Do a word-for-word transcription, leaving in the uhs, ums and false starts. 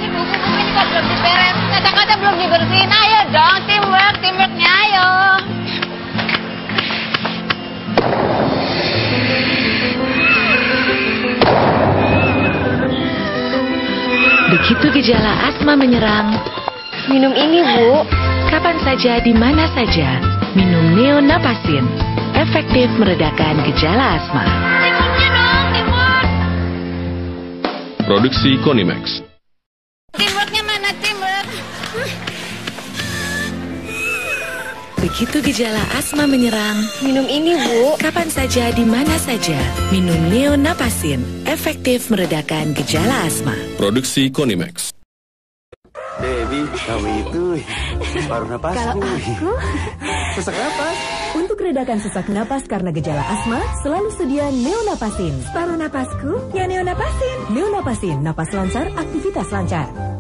lagi Bu, ini juga belum diberes. Kata-kata belum dibersihin. Ayo dong, teamwork, teamworknya ayo. Begitu gejala asma menyerang, Minum ini, Bu. kapan saja, di mana saja, minum Neonapasin. Efektif meredakan gejala asma. Teamworknya dong, teamwork. Produksi Konimax. Teamworknya mana, teamwork? Begitu gejala asma menyerang, Minum ini, Bu. kapan saja, di mana saja, minum Neonapasin. Efektif meredakan gejala asma. Produksi Konimax. Dewi, kamu itu paruh napas. Kalau aku Sesak napas. untuk redakan sesak napas karena gejala asma, selalu sedia Neonapasin. Paruh napasku, ya Neonapasin. Neonapasin, napas lancar, aktivitas lancar.